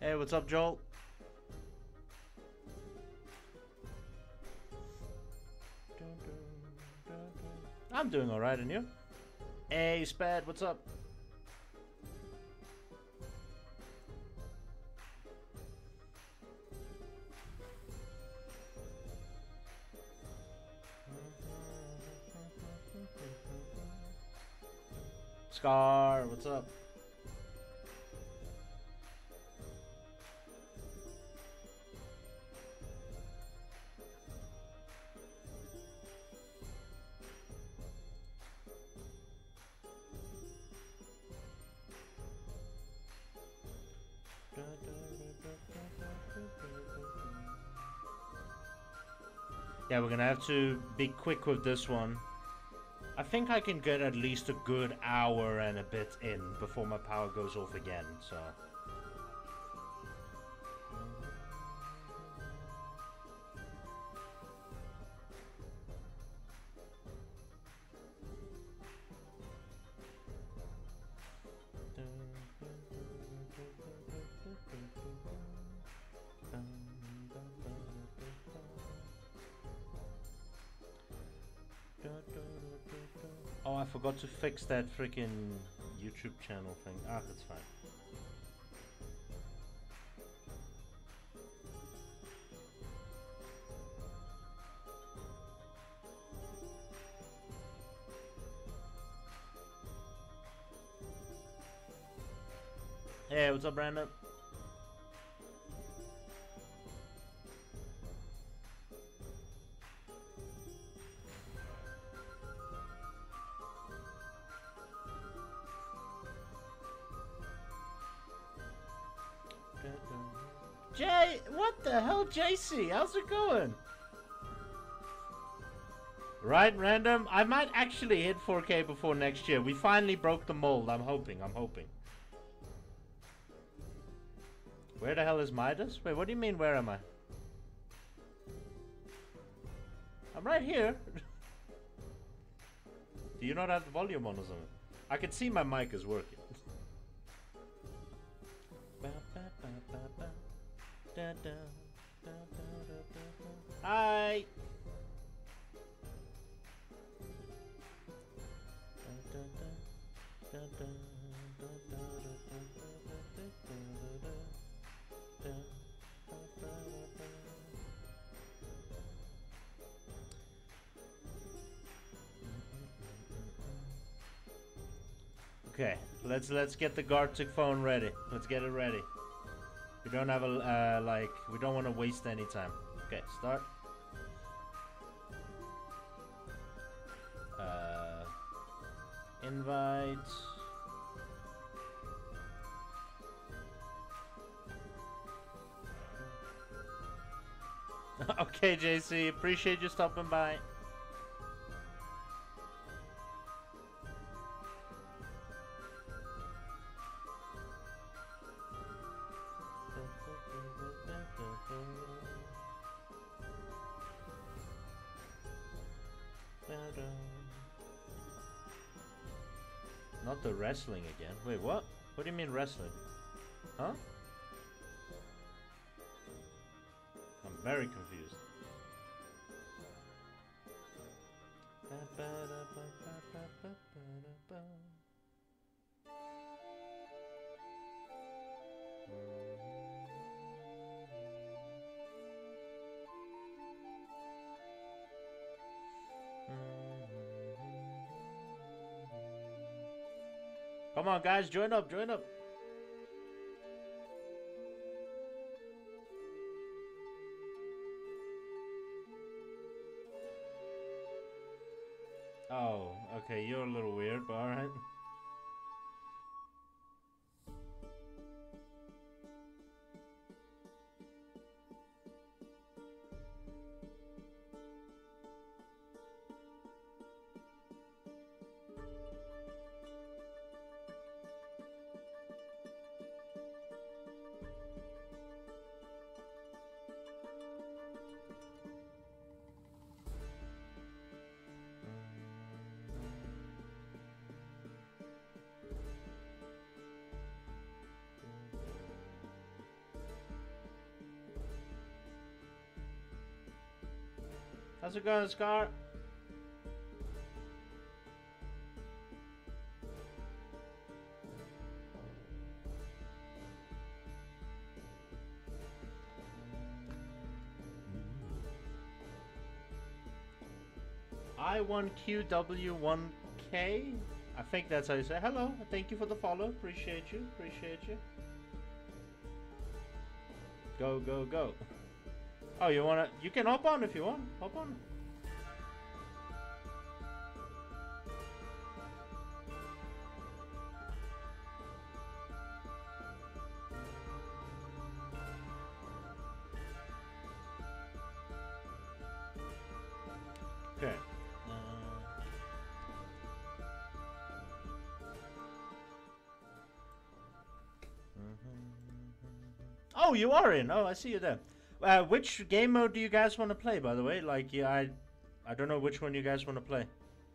Hey, what's up, Joel? I'm doing alright, and you? Hey, Spad, what's up? Scar, what's up? Yeah, we're gonna have to be quick with this one. I think I can get at least a good hour and a bit in before my power goes off again, so... Oh, I forgot to fix that freaking YouTube channel thing. Ah, that's fine. Hey, what's up, Brandon? Jay, what the hell, JC? How's it going? Right, random. I might actually hit 4K before next year. We finally broke the mold. I'm hoping. Where the hell is Midas? Wait, what do you mean, where am I? I'm right here. Do you not have the volume on or something? I can see my mic is working. Hi. Okay, let's get the Gartic phone ready. Let's get it ready. We don't have a we don't want to waste any time. Okay, start. Invite. Okay, JC, appreciate you stopping by. Not the wrestling again. Wait, what? What do you mean wrestling? Huh? I'm very confused. Come on, guys, join up, join up. Oh, okay, you're a little weird, but alright. How's it going, Scar? I1QW1K? I think that's how you say. Hello, thank you for the follow. Appreciate you. Appreciate you. Go, go, go. Oh, you wanna? You can hop on if you want. Hop on. Okay. Oh, you are in. Oh, I see you there. Which game mode do you guys want to play, by the way? Like, yeah, I don't know which one you guys want to play.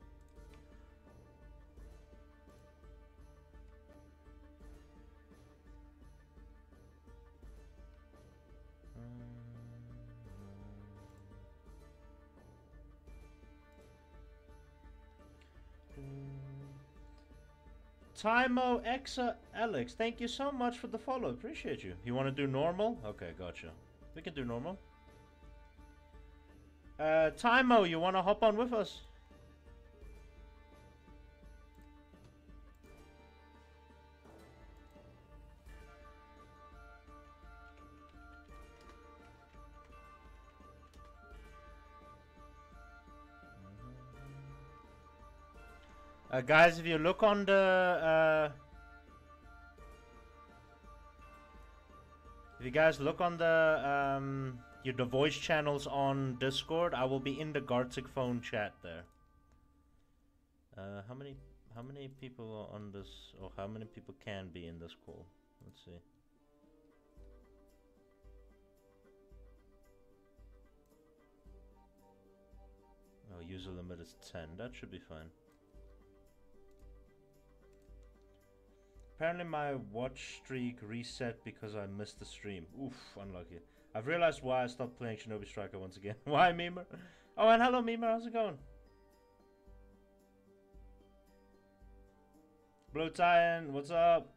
Timo Exa Alex, thank you so much for the follow. Appreciate you. You want to do normal? Okay, gotcha. We can do normal. Timo, you want to hop on with us? Guys, if you look on the if you guys look on the the voice channels on Discord, I will be in the Gartic phone chat there. How many people are on this, or how many people can be in this call? Let's see. Oh, user limit is 10. That should be fine. Apparently my watch streak reset because I missed the stream. Oof, unlucky. I've realized why I stopped playing Shinobi Striker once again. Why, Memer? Oh, and hello, Memer. How's it going? Blue Titan, what's up?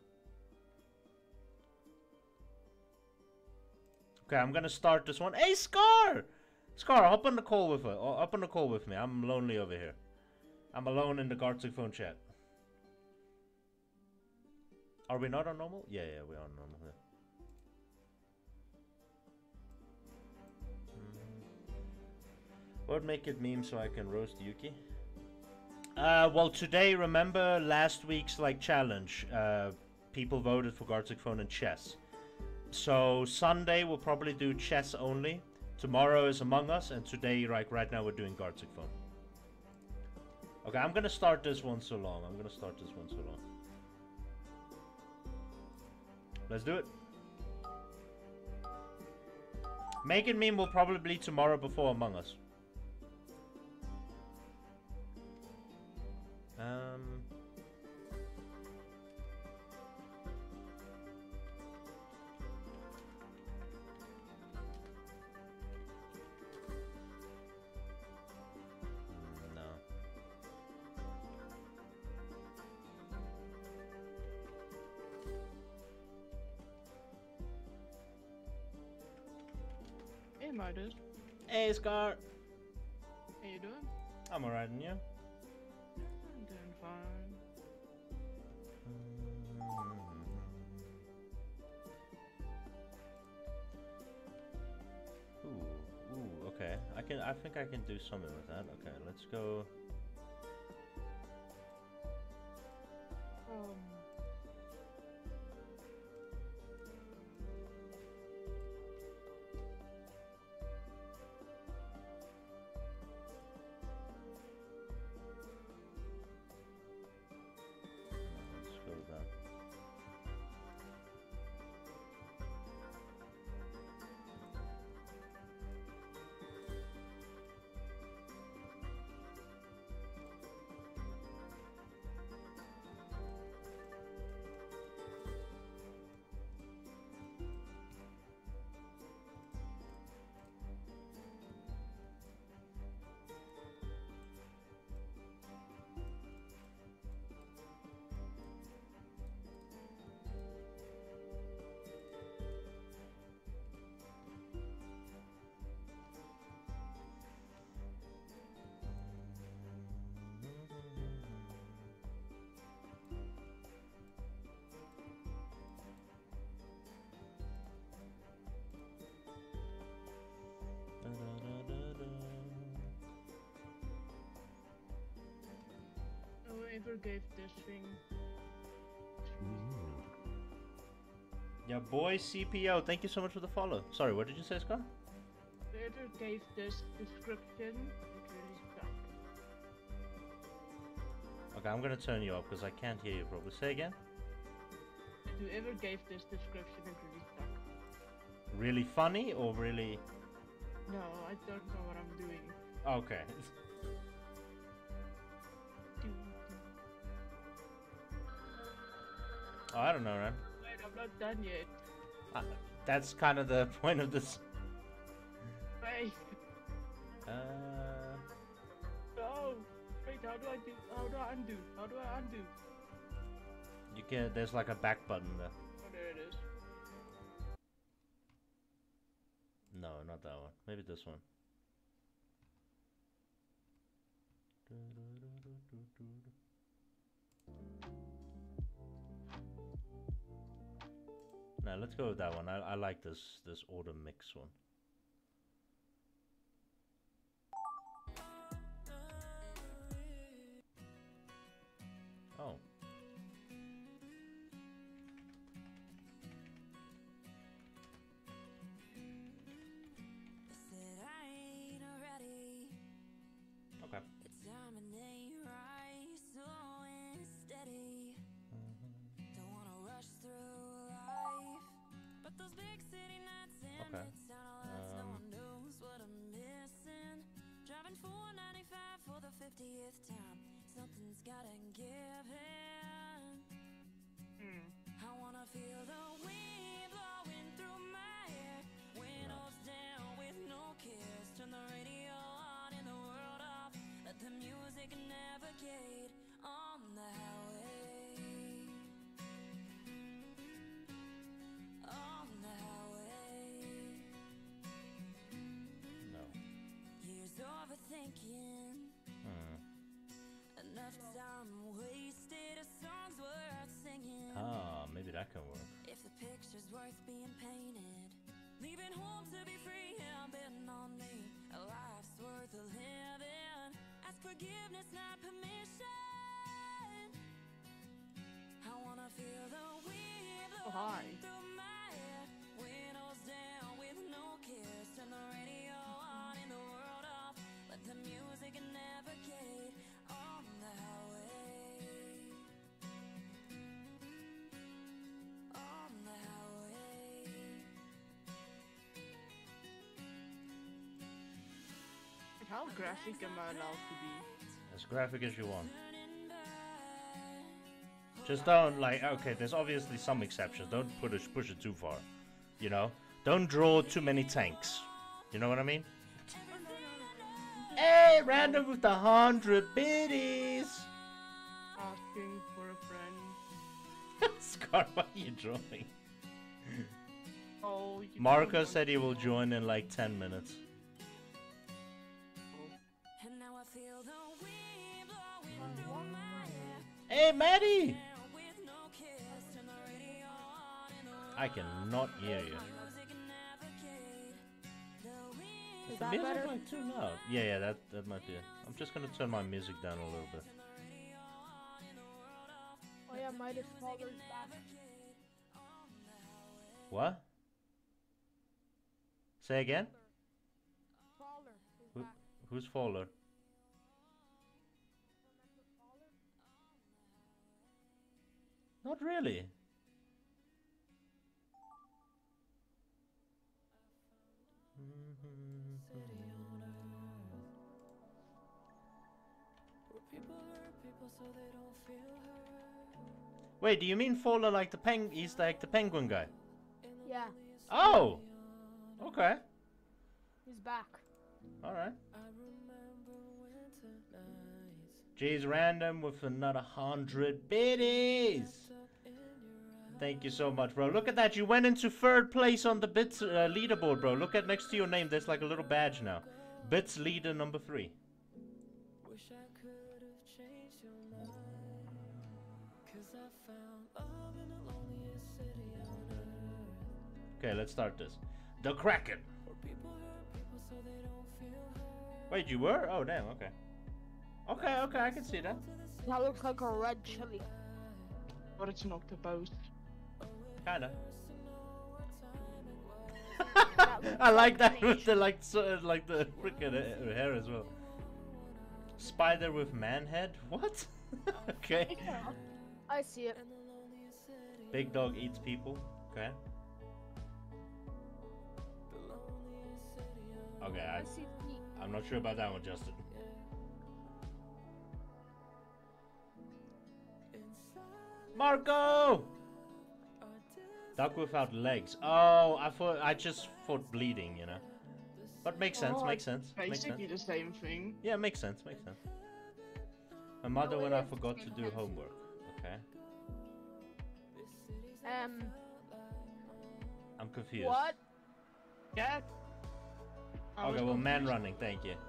Okay, I'm gonna start this one. Hey, Scar! Scar, hop on the call with her. Up on the call with me. I'm lonely over here. I'm alone in the Gartic phone chat. Are we not on normal? Yeah, we are on normal. Yeah. What would make it meme so I can roast Yuki? Well, today, remember last week's challenge? People voted for Gartic phone and chess. So Sunday we'll probably do chess only. Tomorrow is Among Us, and today, right now, we're doing Gartic phone. Okay, I'm gonna start this one so long. Let's do it. Make it meme will probably be tomorrow before Among Us. No. Hey, my dude. Hey, Scar. How you doing? I'm alright, and you? I'm doing fine. Ooh, okay. I think I can do something with that. Okay, let's go. Let's go with that. Whoever gave this thing. Yeah, boy CPO, thank you so much for the follow. Sorry, what did you say, Scott? Whoever gave this description, it really sucked. Okay, I'm gonna turn you up because I can't hear you properly. Say again. Whoever gave this description, it really sucked. Really funny or really? No, I don't know what I'm doing. Okay. Oh, I don't know, man. Wait, I'm not done yet. That's kind of the point of this. Wait. Uh, No. Wait, how do I do? How do I undo? How do I undo? you can. There's like a back button there. Oh, there it is. No, not that one. Maybe this one. Now let's go with that one. I like this autumn mix one. Oh. Okay. Okay. Driving 495 for the 50th time. Something's gotta give in. I wanna feel the wind blowing through my hair. Windows down with no cares. Turn the radio on and the world off. Let the music navigate on the highway. On the highway. No. Years overthinking. Enough time wasted. A song's worth singing. Ah, maybe that can work. If the picture's worth being painted, leaving home to be free, yeah, betting on me. A life's worth a living. Ask forgiveness, not permission. I wanna feel the wind Oh, hi. blowing through my hair. Windows down with no cares. Turn the radio on and the world off. Let the music navigate on the highway. On the highway. How graphic am I allowed to be? As graphic as you want. Just don't like. Okay, there's obviously some exceptions. Don't push it too far. You know. Don't draw too many tanks. You know what I mean? Hey, random with the 100 biddies. Asking for a friend. Scott, what are you drawing? Oh, you Marco don't said he will join in like 10 minutes. And now I feel the wind blowing through my hair. Hey, Maddie! With no kiss, turn the radio on and the world I cannot hear you. music navigate. The wind Is the music like too loud? Yeah, that might be it. I'm just gonna turn my music down a little bit. Oh yeah, Midas Faller's back. What? Say again? Faller is Who, back. who's Fowler? Remember Faller? Not really. Wait, do you mean Fowler like the He's like the penguin guy? Yeah, Oh! Okay. he's back. Alright. Jay's random with another 100 biddies. Thank you so much, bro. Look at that. You went into third place on the bits leaderboard, bro. Look at next to your name. There's like a little badge now. Bits leader number 3. Okay, let's start this. The Kraken. Wait, you were? Oh, damn. Okay. Okay, I can see that. That looks like a red chili. But it's an octopus. Kinda. That looks I like that an with the like the freaking hair as well. Spider with man head? What? Okay. I see it. Big dog eats people. Okay. Okay, I see the meat. I'm not sure about that one, Justin. Marco! Duck without legs. Oh, I just thought bleeding, you know. But makes sense, Oh, makes sense. Makes sense. Basically the same thing. Yeah, makes sense, makes sense. My mother No, when it I is the forgot to same do thing. homework. Okay. I'm confused. What? Yeah. I was Okay, well, man confused. running, thank you.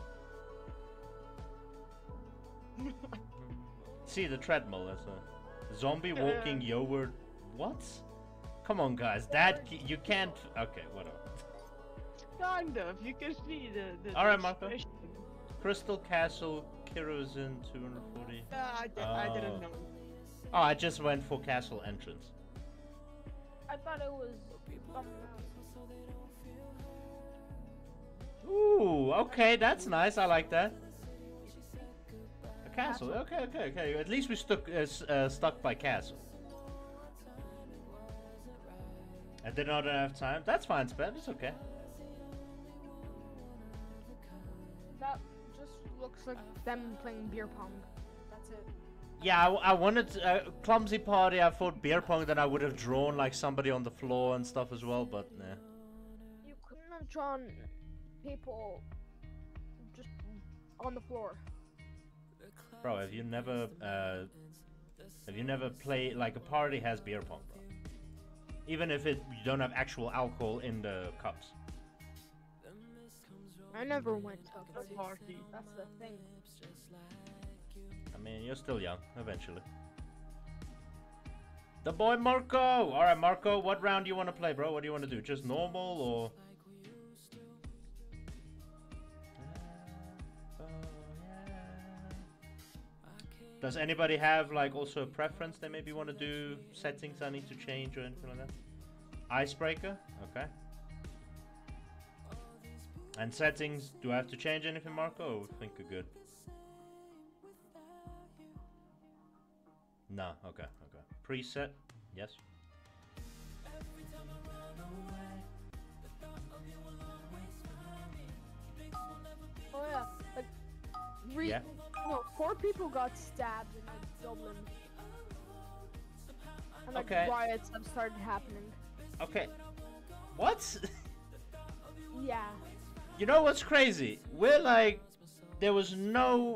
See the treadmill, that's a zombie walking Yoward. What? Come on, guys, you can't. Okay, whatever. Kind of. You can see the All right, Marco. expression. Crystal Castle, Kerosene 240. I didn't know. Oh, I just went for castle entrance. I thought it was something else. Ooh, okay, that's nice. I like that. A castle. Okay. At least we stuck by castle. I did not have time. That's fine, Sped. It's okay. That just looks like them playing beer pong. That's it. Yeah, I wanted clumsy party. I thought beer pong. Then I would have drawn like somebody on the floor and stuff as well. But nah. You couldn't have drawn people just on the floor. Bro, have you never played like a party has beer pong, bro? Even if you don't have actual alcohol in the cups. I never went to a A party. party. That's the thing. I mean, you're still young. Eventually. The boy Marco. All right, Marco. What round do you want to play, bro? What do you want to do? Just normal or? Does anybody have like also a preference they maybe want to do? Settings I need to change or anything like that? Icebreaker? Okay. And settings, do I have to change anything, Marco? Or think you're good? No, okay. Preset, yes. Oh yeah, like Yeah. No, 4 people got stabbed in like, Dublin. And like Okay. riots have started happening. Okay. What? Yeah. You know what's crazy? We're like, there was no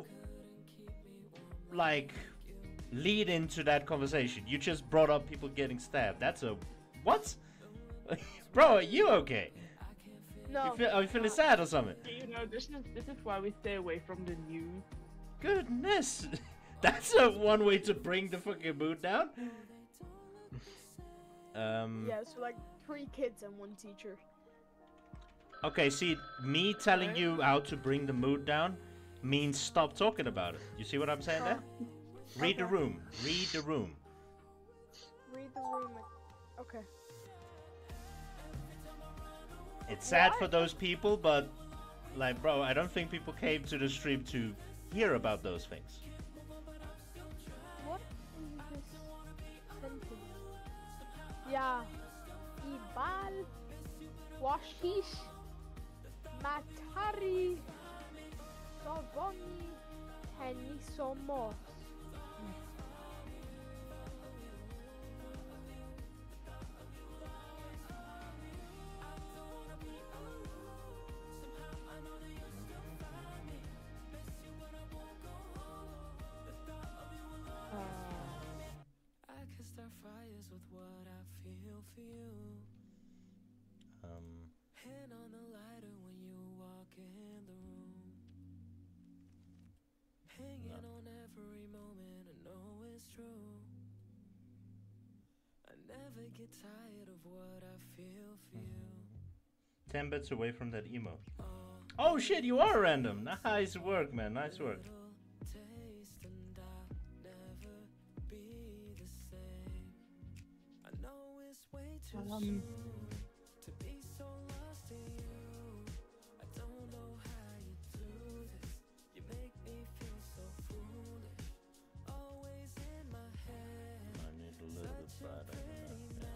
like lead into that conversation. You just brought up people getting stabbed. That's a what? Bro, are you okay? No. Are you feeling sad or something? You know, this is why we stay away from the news. Goodness, that's a one way to bring the fucking mood down. Yeah, so like 3 kids and 1 teacher. Okay, see, me telling you how to bring the mood down means stop talking about it. You see what I'm saying there? Read the Okay. room. Read the room. Read the room. Okay. It's sad What? for those people, but like, bro, I don't think people came to the stream to hear about those things. What is this sentence? Yeah. Ibal Washish Matari Sovoni Tenisomos. I can start fires with what I feel for you. Hand on the lighter when you walk in the room. Hanging on every moment, I know it's true. I never get tired of what I feel for you. 10 bits away from that emo. Oh shit, you are random. Nice work, man. Nice work. I need a little bit brighter than that.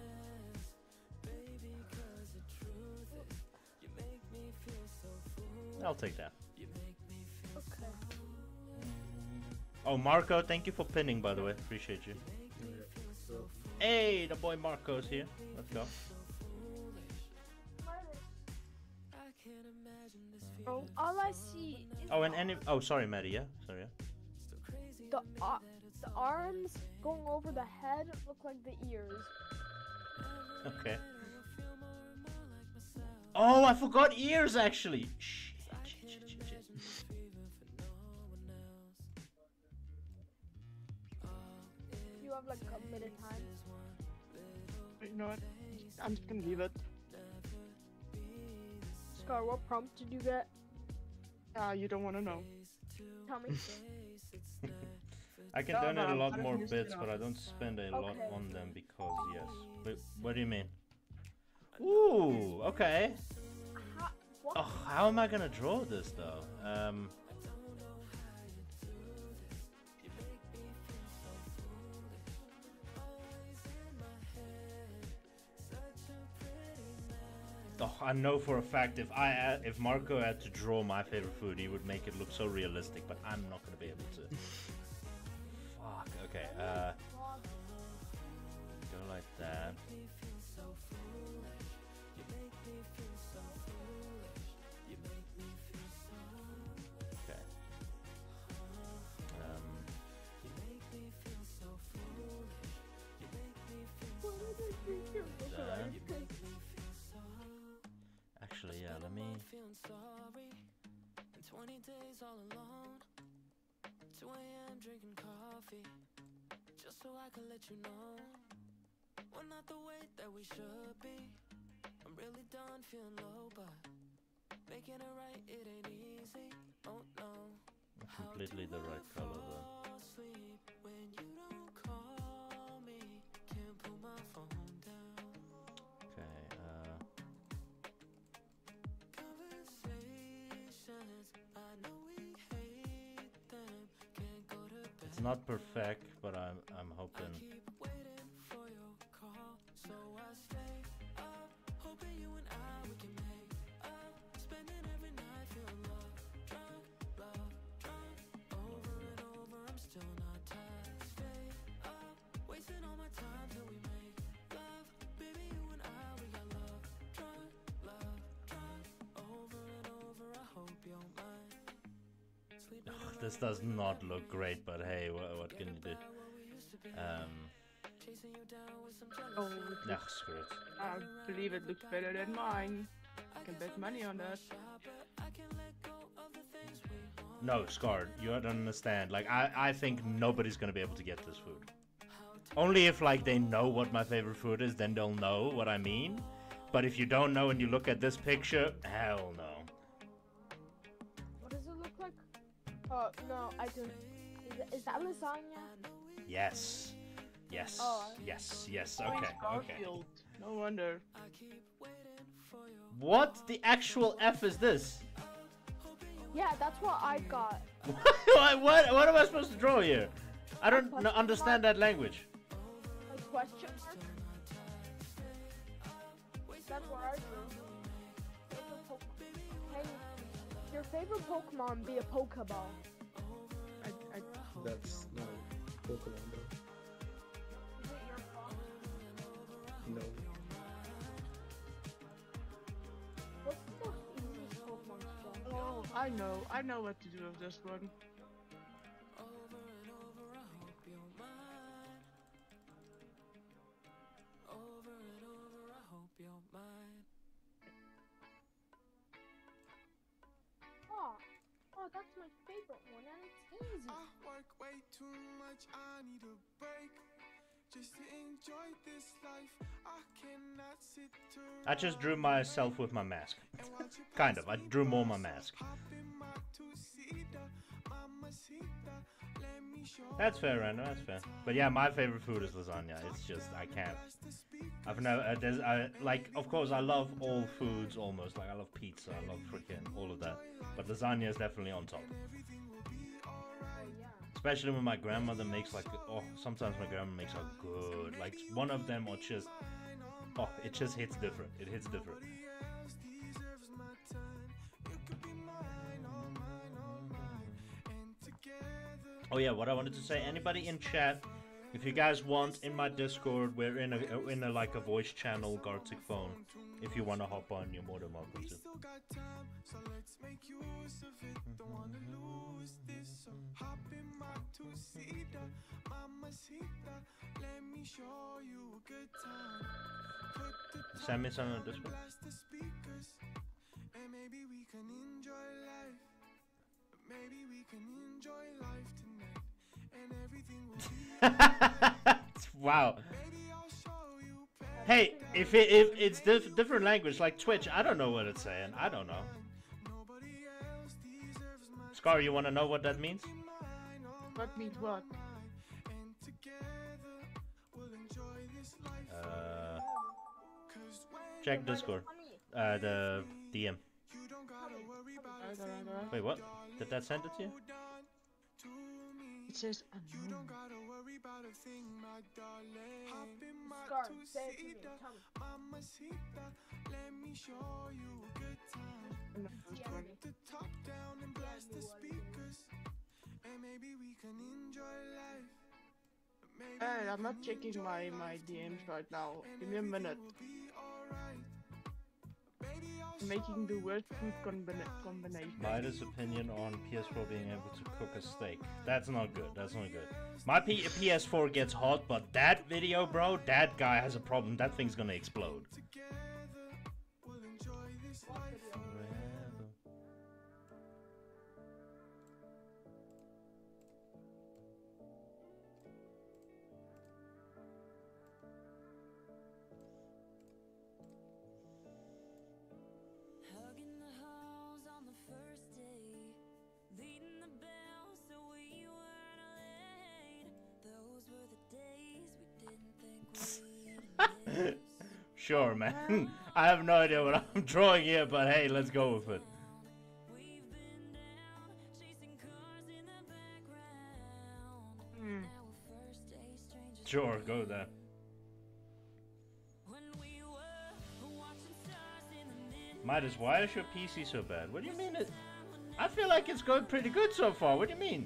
Yeah. I'll take that. Okay. Oh, Marco, thank you for pinning, by the way. Appreciate you. Hey, the boy Marco's here. Let's go. Oh, all I see is Oh, and any. Oh, sorry, Maddie. Yeah, sorry. Yeah. the arms going over the head look like the ears. Okay. Oh, I forgot ears actually. Shit. You have like a minute time. You know what? I'm just gonna leave it. Scar, what prompt did you get? You don't want to know. Tell me. I can No, donate no, a lot I don't more use it bits, enough. but I don't spend a lot Okay. on them because yes. But what do you mean? Ooh, okay. What? Oh, how am I gonna draw this though? Oh, I know for a fact if Marco had to draw my favorite food, he would make it look so realistic, but I'm not gonna be able to. Fuck. Okay. Go like that. Okay. Actually, yeah. Let me. 20 days all alone, 2 a.m. drinking coffee, just so I can let you know we're not the way that we should be. I'm really done feeling low, but making it right, it ain't easy. Oh no. Completely the right color though. Sleep when you don't call me, can't put my phone down. Okay. Conversations, I know we hate them, can't go to bed. It's not perfect, but I'm hoping. Keep waiting for your call, so I stay up, hoping you and I we can make up, spending every night feeling love drunk, over and over. I'm still not tired. Stay up, wasting all my time till we make love, baby. You and I we got love drunk, over and over. I hope you're mine. Sleeping Ugh, this does not look great, but hey, what can you do? chasing you down with some Oh, Yeah, screw it. I believe it looks better than mine. I can bet money on that. No, Scar, you don't understand. Like, I think nobody's gonna be able to get this food. Only if, like, they know what my favorite food is, then they'll know what I mean. But if you don't know and you look at this picture, hell no. What does it look like? Oh no, I don't. Is that lasagna? Yes. Yes. Oh. Yes. Yes. Oh, Okay. it's Okay. Garfield. No wonder. What the actual F is this? Yeah, that's what I got. what am I supposed to draw here? I don't understand that language. Like question mark? That's what I drew. Hey, your favorite Pokemon be a Pokeball. That's not Pokemon though. Is it your fault? No. What's the most easiest Pokemon to draw? Oh, I know what to do with this one. Oh, that's my favorite one, and it's easy. I work way too much, I need a break. Just to enjoy this life, I cannot sit around. I just drew myself with my mask. Kind of. I drew more my mask. Hop in my two-seater, mamacita, let me That's fair, Random. That's fair. But yeah, my favorite food is lasagna. It's just I can't. I've never. Like, of course, I love all foods almost. Like, I love pizza. I love freaking all of that. But lasagna is definitely on top. Especially when my grandmother makes like. Oh, sometimes my grandma makes a good. Like one of them are just. Oh, it just hits different. It hits different. Oh yeah, what I wanted to say, anybody in chat, if you guys want, in my Discord, we're in a like a voice channel, Gartic Phone. If you want to hop on, you're more than welcome to. Send me some on Discord. Maybe we can enjoy life. Maybe we can enjoy life tonight, and everything will be wow. Hey, if it's different language like Twitch, I don't know what it's saying. I don't know. Scar, you want to know what that means? What means what? Check Discord. The DM. Wait, what? Did that send it to you? It says unknown. Scar, say it to me. Tell me. Hey, I'm not checking my DMs right now. Give me a minute. Making the worst food combination. Midas' opinion on PS4 being able to cook a steak. That's not good. That's not good. My PS4 gets hot, but that video, bro, that guy has a problem. That thing's gonna explode. Sure, man. I have no idea what I'm drawing here, but hey, let's go with it. Sure, go there. Midas, why is your PC so bad? What do you mean it? I feel like it's going pretty good so far. What do you mean?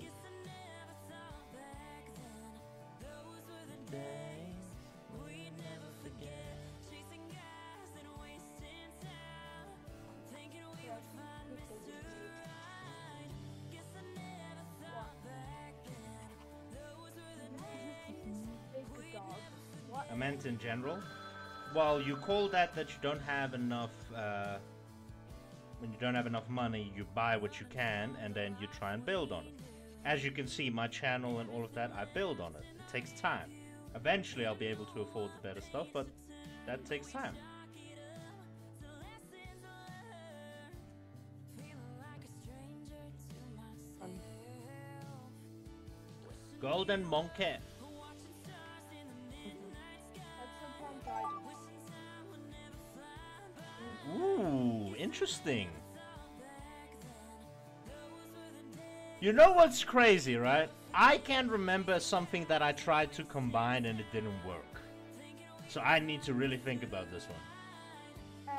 I meant in general. Well, you call that you don't have enough, when you don't have enough money, you buy what you can, and then you try and build on it. As you can see, my channel and all of that, I build on it. It takes time. Eventually, I'll be able to afford the better stuff, but that takes time. Golden Monkey. Ooh, interesting. You know what's crazy, right? I can't remember something that I tried to combine and it didn't work. So I need to really think about this one.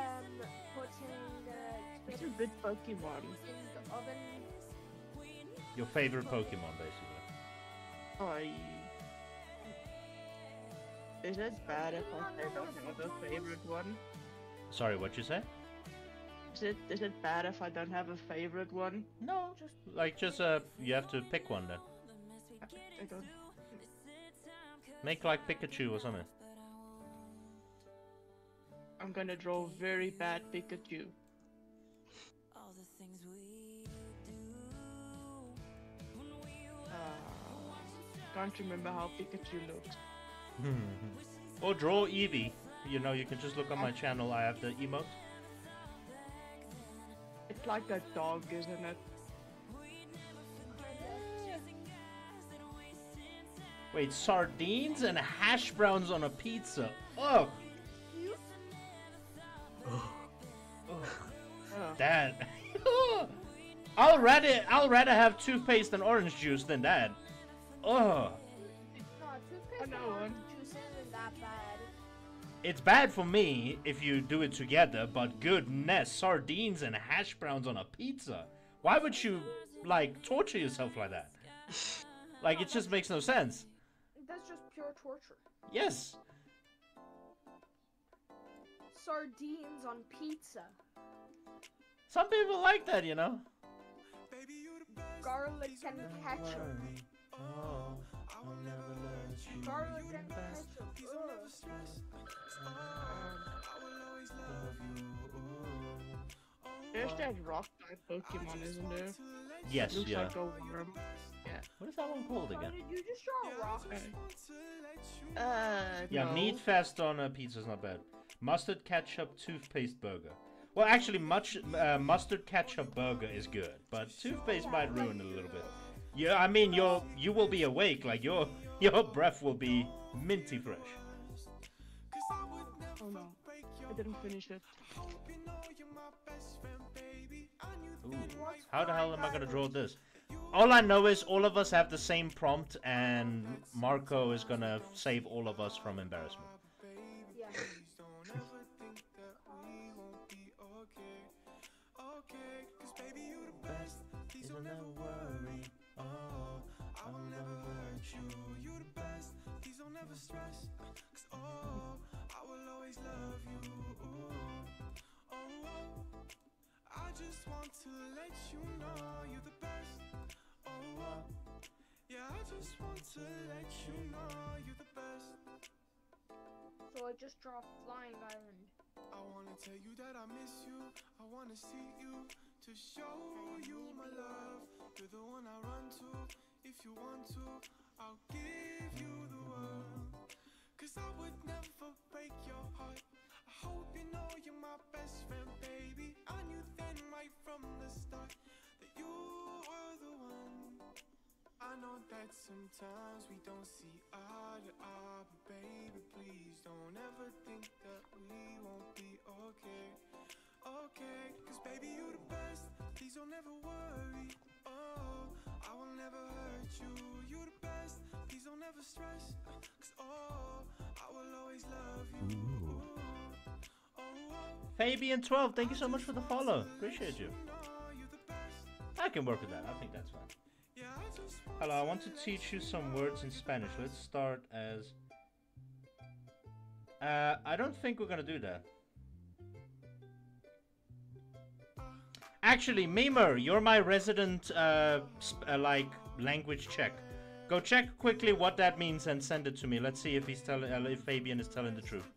It's a good Pokemon. In the oven. Your favorite Pokemon, basically. Is it bad if I say another favorite one? Sorry, what you say? Is it bad if I don't have a favorite one? No, just you have to pick one then. I don't. Make like Pikachu or something. I'm gonna draw very bad Pikachu. Can't remember how Pikachu looks. Or draw Eevee. You know, you can just look on my channel. I have the emote. It's like a dog, isn't it? Wait, sardines and hash browns on a pizza. Oh, that. I'll rather have toothpaste and orange juice than that. Oh, No, toothpaste and know orange one. juice isn't that bad. it's bad for me if you do it together, but goodness, sardines and hash browns on a pizza. Why would you like torture yourself like that? Like it just makes no sense. That's just pure torture. Yes. Sardines on pizza. Some people like that, you know. Garlic and ketchup. Garlic and ketchup. There's that rock type Pokemon, isn't there? Yes, Looks yeah. like a worm. What is that one called How again? did you just draw a rock? Yeah, No. meat fest on a pizza is not bad. Mustard ketchup toothpaste burger. Well, actually, mustard ketchup burger is good, but toothpaste might ruin it a little bit. Yeah, I mean, you will be awake, like your breath will be minty fresh. Oh no, I didn't finish it. Ooh, how the hell am I gonna draw this? All I know is all of us have the same prompt, and Marco is gonna save all of us from embarrassment. Yeah. You'll never worry. Oh, I will never hurt you. You're the best. Please don't ever stress. 'Cause oh, I will always love you. I just want to let you know you're the best. Oh, yeah, I just want to let you know you're the best. So I just draw Flying Island. I wanna tell you that I miss you. I wanna see you to show you my love. You're the one I run to. If you want to, I'll give you the world. 'Cause I would never break your heart. I hope you know you're my best friend, baby. I knew then right from the start that you were the one. I know that sometimes we don't see eye to eye, but baby, please don't ever think that we won't be okay. Okay, 'cause baby, you're the best. Please don't ever worry. Oh, I will never hurt you. You're the best. Please don't ever stress. 'Cause oh, I will always love you. Fabian12, thank you so much for the follow. Appreciate you. I can work with that. I think that's fine. Hello, I want to teach you some words in Spanish. Let's start as... I don't think we're gonna do that. Actually, Mimer, you're my resident, like, language check. Go check quickly what that means and send it to me. Let's see if he's telling, if Fabian is telling the truth.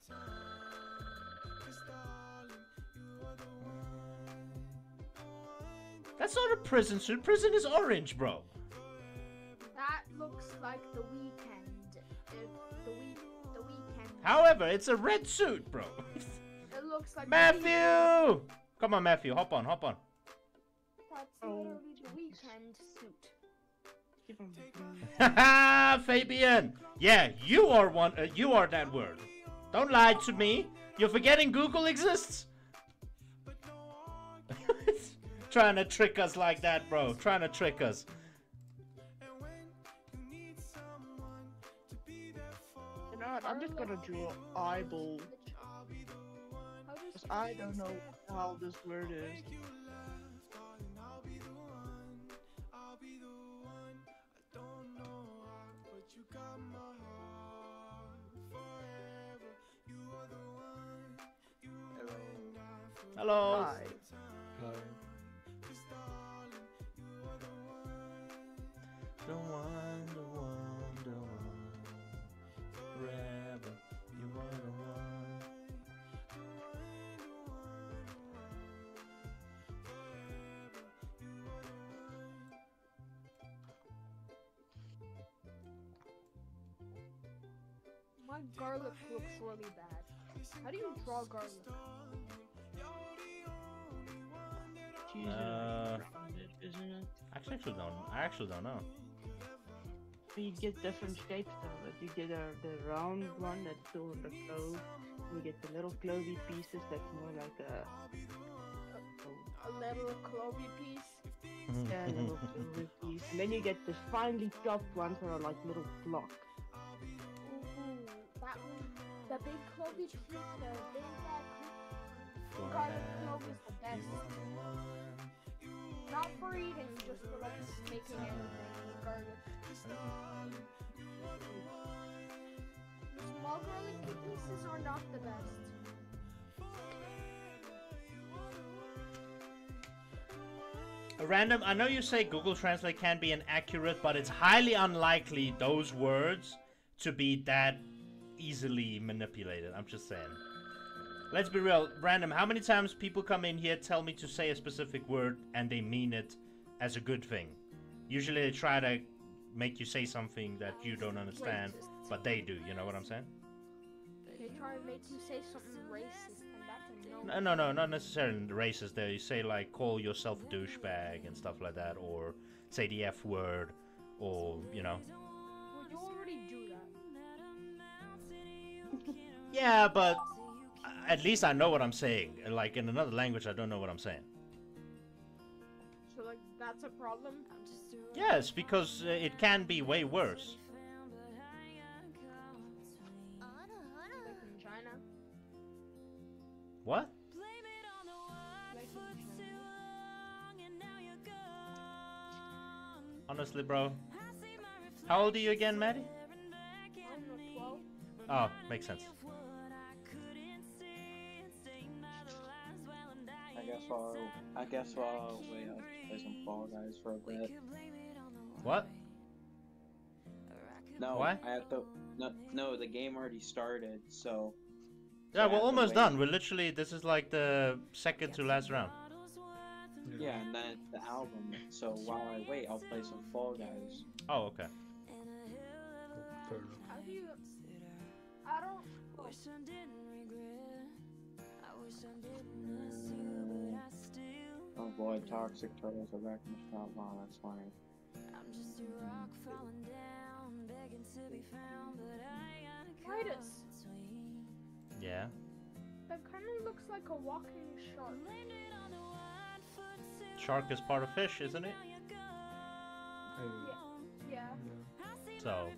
That's not a prison suit. Prison is orange, bro. That looks like the weekend. The weekend. However, it's a red suit, bro. It looks like Matthew! Come on, Matthew. Hop on, hop on. That's literally the weekend suit. Haha, Fabian. Yeah, you are one. You are that word. Don't lie to me. You're forgetting Google exists. Trying to trick us like that, bro. Trying to trick us. You know what? I'm just gonna draw eyeball. Because I don't know how this word is. Hello. Hi. The one, the one, the one. Forever, you are the one. My garlic looks really bad. How do you draw garlic? It's usually like rounded, isn't it? I actually don't know. you get different shapes of it. You get the round one that's still in the clove. You get the little clovey pieces that's more like A little clovey piece. a little clovey piece. And then you get the finely chopped ones that are like little blocks. Ooh, that one, the big clovey piece, the big garlic clove is the best. Not for eating, just for like making anything with garlic. The small garlic pieces are not the best. Random, I know you say Google Translate can be inaccurate, but it's highly unlikely those words to be that easily manipulated. I'm just saying. Let's be real. Random, how many times people come in here, tell me to say a specific word, and they mean it as a good thing? Usually they try to make you say something that you don't understand, but they do. You know what I'm saying? They try to make you say something racist, and that's a no. No, not necessarily racist. They say like call yourself a douchebag and stuff like that, or say the F word, or you know. Well, you already do that. Yeah, but at least I know what I'm saying. Like in another language, I don't know what I'm saying. So like that's a problem. Yes, because it can be way worse. Like in China. What? Like in China. Honestly, bro. How old are you again, Maddie? I'm not 12. Oh, makes sense. I guess I'll wait. I'll play some Fall Guys for a bit. What? No, Why? I have to. No, the game already started, so. Yeah, I we're have to almost wait. done. We're literally, this is like the second to last round. Yeah, and then it's the album. So while I wait, I'll play some Fall Guys. Oh, okay. Fair enough. How do you? I don't. Oh boy, Toxic Turtles are back in the shop. Wow, that's funny. Titus. Yeah. That kind of looks like a walking shark. Shark is part of fish, isn't it? Yeah. So,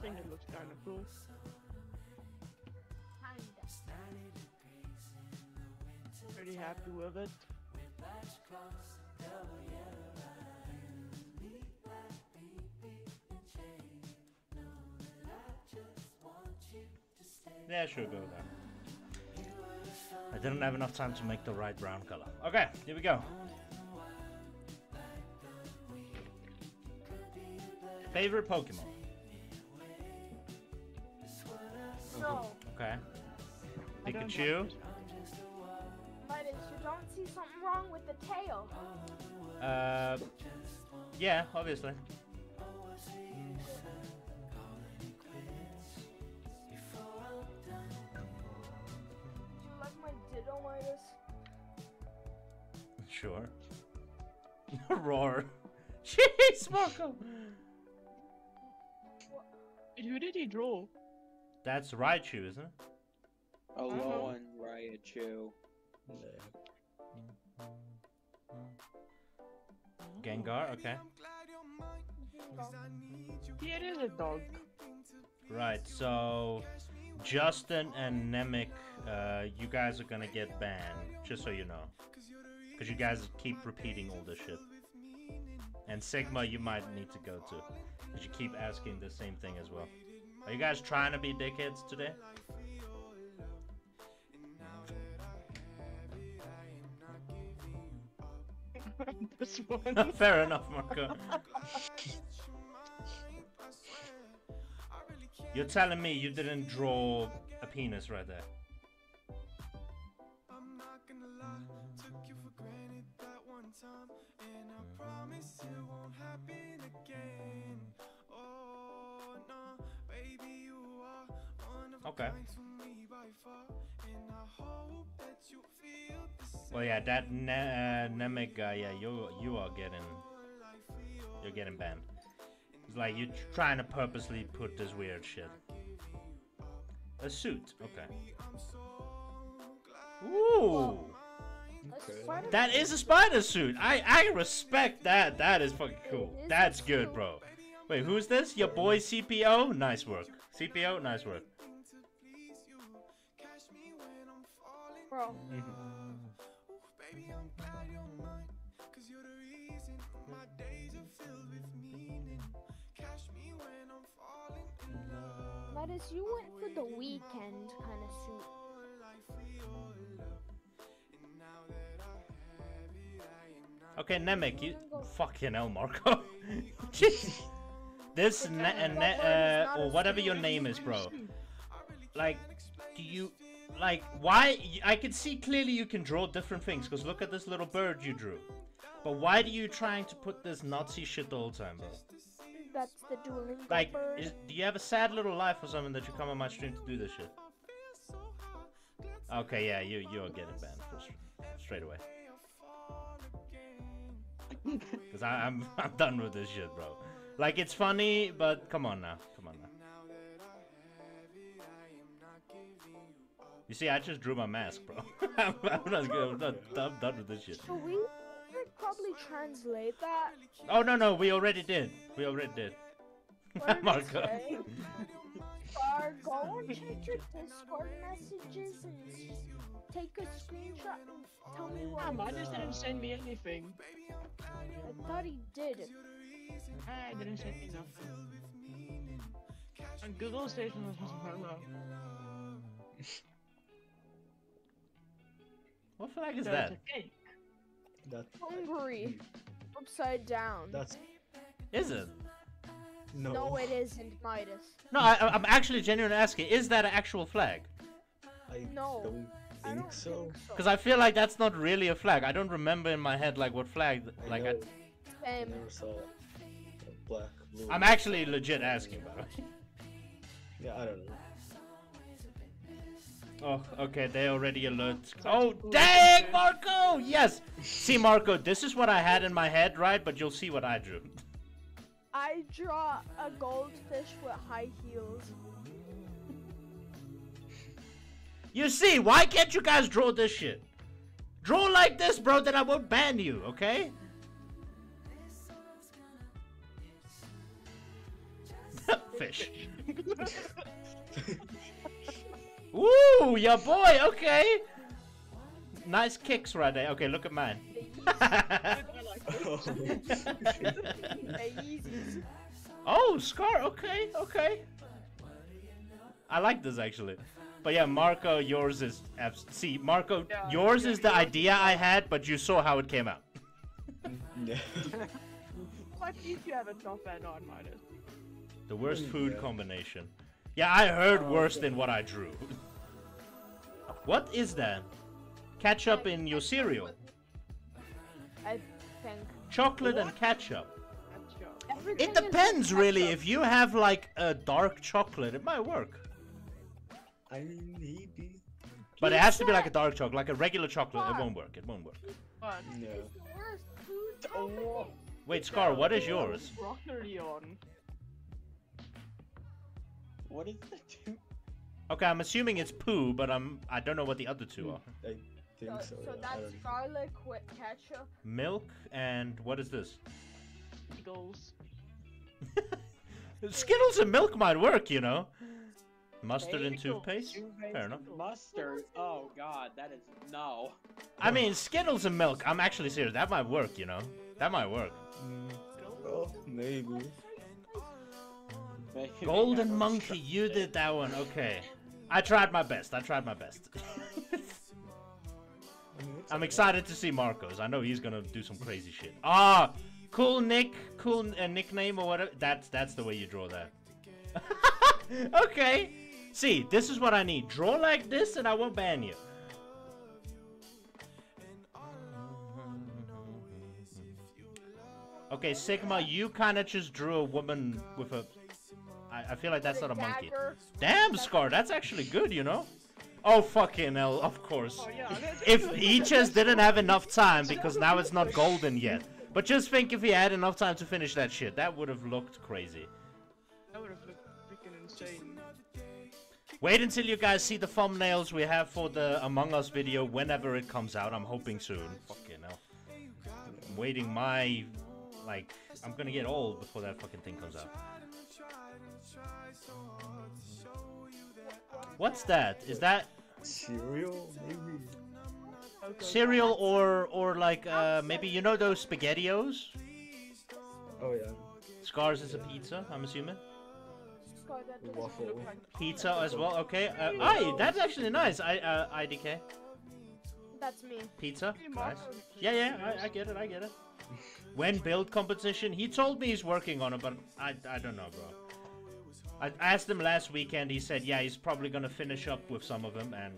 think it looks kind of cool. Pretty happy with it. Yeah, sure, go with that. I didn't have enough time to make the right brown color. Okay, here we go. Favorite Pokemon? No. Okay. I don't Pikachu? have this. Midas, you don't see something wrong with the tail. Yeah, obviously. Do you like my Ditto, Midas? Sure. Roar. Jeez, Marco! Who did he draw? That's Raichu, isn't it? Alolan Raichu. Gengar, okay. Yeah, it is a dog. Right, so Justin and Nemec, you guys are gonna get banned, just so you know. Because you guys keep repeating all this shit. And Sigma, you might need to go too. Because you keep asking the same thing as well. Are you guys trying to be dickheads today? This one. Fair enough, Marco. You're telling me you didn't draw a penis right there? I'm not gonna lie, took you for granted that one time, and I promise it won't happen again. Oh no, baby, you are one of a Okay. kind to me by far, and I hope that you feel the same. Well, yeah, that Nemec guy, yeah, you are getting banned. It's like you're trying to purposely put this weird shit. A suit, okay. Ooh, Spider- that is a spider suit. I respect that. That is fucking cool. It is That's cool. good, bro. Wait, who's this? Your boy CPO? Nice work. CPO, nice work. Bro, Baby, I'm glad you're mine, 'cause you're the reason my days are filled with meaning. Catch me when I'm falling in love. Midas, you went for the weekend kind of suit. Okay, Nemec, you fucking hell, Marco. Jeez. This or whatever your name is, bro. Like, do you like why? I can see clearly you can draw different things. Cause look at this little bird you drew. But why do you trying to put this Nazi shit the whole time, bro? That's the Duolingo Like, bird. do you have a sad little life or something that you come on my stream to do this shit? Okay, yeah, you're getting banned for straight away. Cause I'm done with this shit, bro. Like, it's funny, but come on now, come on now. You see, I just drew my mask, bro. I'm not good. I'm done with this shit. So we should probably translate that. Oh no, we already did. We already did. What did it Marco. say? Go and check your Discord messages and take a screenshot and tell me what. Midas didn't send me anything. I thought he did. I didn't send me nothing. And Google Station was hello. What flag is So that? it's a cake. That Hungary. Upside down. that's Is it? No, it isn't, Midas. No, I'm actually genuinely asking. Is that an actual flag? I No, don't I think don't so. think so. Because I feel like that's not really a flag. I don't remember in my head like what flag. Like know, I Um, never saw a black, blue. I'm actually legit asking, by the way. Yeah, I don't know. Oh, okay, they already alert. Oh, dang, Marco! Yes! See, Marco, this is what I had in my head, right? But you'll see what I drew. I draw a goldfish with high heels. You see, why can't you guys draw this shit? Draw like this, bro, then I won't ban you, okay? Fish. Ooh, your boy. Okay. Nice kicks right there. Okay, look at mine. Oh, Scar. Okay, okay. I like this actually. But yeah, Marco, yours is see, Marco, Yeah, yours yeah, is the yours idea I had, but you saw how it came out. Yeah. Like if you have a top and on minus. The worst Mm, food yeah. combination. Yeah, I heard Oh, worse okay. than what I drew. What is that? Ketchup in your cereal. I think. Chocolate and ketchup. Everything It is depends with really. ketchup. If you have like a dark chocolate, it might work. I mean, maybe. But it has to be like a dark chocolate, like a regular chocolate. It won't work. It won't work. But No. It's the worst food Oh. combination. Wait, Scar, what is yours? broccoli on. What is that? Dude? Okay, I'm assuming it's poo, but I don't know what the other two are. I think so. So Yeah, I that's don't know. garlic with ketchup. Milk and what is this? Eagles. Skittles and milk might work, you know. Mustard and Bagel, toothpaste? Fair enough. Mustard. Oh god, that is no. I mean, Skittles and milk. I'm actually serious. That might work, you know. That might work. Oh, maybe. Maybe Golden I was Monkey, you did that one. Okay. I tried my best. I tried my best. I mean, it's I'm alright. excited to see Marcos. I know he's gonna do some crazy shit. Ah, cool Nick, cool nickname or whatever. That's the way you draw that. Okay. See, this is what I need. Draw like this, and I won't ban you. Okay, Sigma, you kind of just drew a woman with a. I feel like that's with not a monkey. dagger. Damn, Scar, that's actually good, you know? Oh, fucking hell, of course. Oh yeah. If he just didn't have enough time, because now it's not golden yet. But just think if he had enough time to finish that shit, that would have looked crazy. That would have looked freaking insane. Wait until you guys see the thumbnails we have for the Among Us video whenever it comes out. I'm hoping soon. Fucking hell. I'm waiting my... Like, I'm gonna get old before that fucking thing comes out. What's that? Is that Cereal, maybe. Okay. cereal or like, maybe, you know those SpaghettiOs? Oh yeah. Scars is a pizza, I'm assuming. Scar, that doesn't Waffle. look like Pizza as well, okay. Aye, that's actually nice. IDK. That's me. Pizza, Hey, nice. Marco. Yeah, yeah, I get it, I get it. When build competition, he told me he's working on it, but I don't know, bro. I asked him last weekend, he said, yeah, he's probably gonna finish up with some of them, and...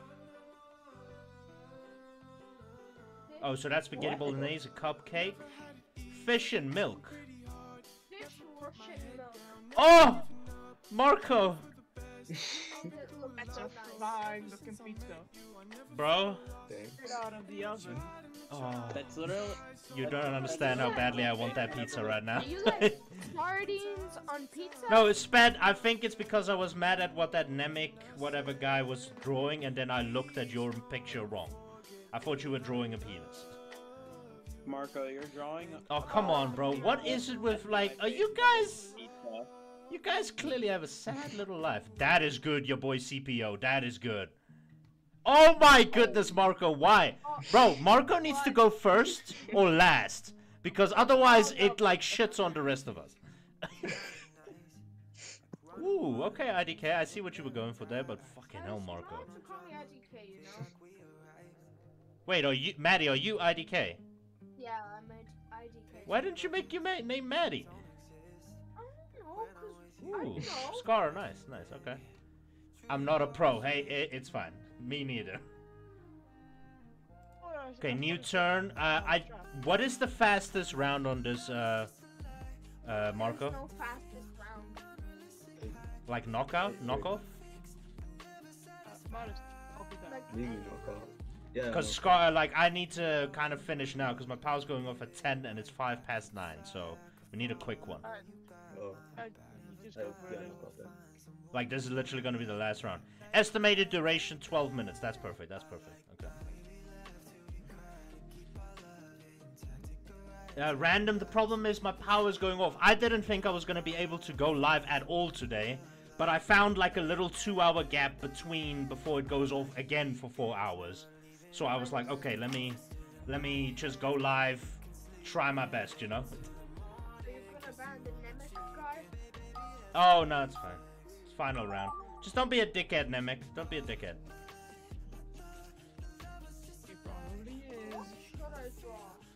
Oh, so that's spaghetti What? bolognese, a cupcake, fish and milk. Fish or shit milk. Oh! Marco! It looks That's so a nice. fine looking pizza. Bro, Thanks. Straight out of the oven. oh, That's literally. you don't understand how badly I want that pizza right now. Do you like sardines on pizza? No, it's bad. I think it's because I was mad at what that Nemec, whatever guy was drawing, and then I looked at your picture wrong. I thought you were drawing a penis. Marco, you're drawing. Oh, come on, bro. What is it with, like, are you guys... Pizza. You guys clearly have a sad little life. That is good, your boy CPO. That is good. Oh my goodness, Marco. Why? Bro, Marco needs to go first or last. Because otherwise it, like, shits on the rest of us. Ooh, okay, IDK. I see what you were going for there, but fucking hell, Marco. Why don't you call me IDK, you know? Wait, are you... Maddie, are you IDK? Yeah, I'm IDK. Why didn't you make your name Maddie? I don't know, 'cause I Ooh, don't know. Scar, nice, nice, okay. I'm not a pro. Hey, it's fine. Me neither. Oh, yeah, Okay, that's new fine. turn. What is the fastest round on this, Marco? No fastest round. Like knockout, knockoff? Modest. Copy that. Like, Maybe knockoff. Yeah. Because knockoff. Scar, like, I need to kind of finish now because my power's going off at 10 and it's 5 past 9, so we need a quick one. Oh, You just I, go for yeah, it. knockoff then. Like, this is literally going to be the last round. Estimated duration 12 minutes. That's perfect. That's perfect. Okay. Random. The problem is my power is going off. I didn't think I was going to be able to go live at all today But I found like a little 2-hour gap between before it goes off again for 4 hours. So I was like, okay, let me just go live, try my best, you know? Are you gonna ban the Nemec guy? Oh, no, it's fine. It's final round. Just don't be a dickhead, Nemec. Don't be a dickhead. He probably is. What should I draw?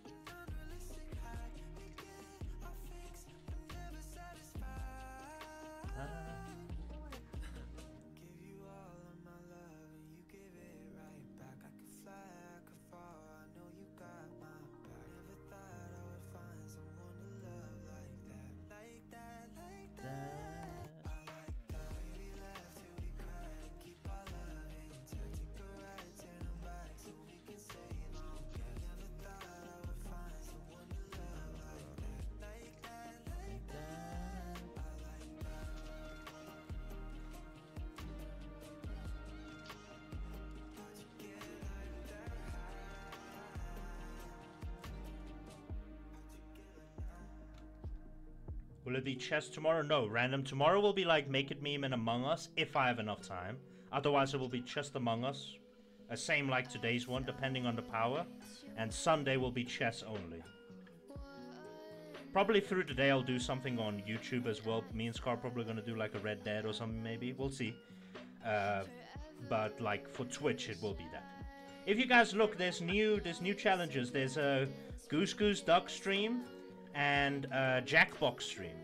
Will it be chess tomorrow? No, random. Tomorrow will be like Make It Meme and Among Us, if I have enough time. Otherwise it will be just Among Us. Same like today's one, depending on the power. And Sunday will be chess only. Probably through the day I'll do something on YouTube as well. Me and Scar probably gonna do like a Red Dead or something maybe. We'll see. But like for Twitch it will be that. If you guys look, there's new challenges. There's a Goose Goose Duck stream and Jackbox stream.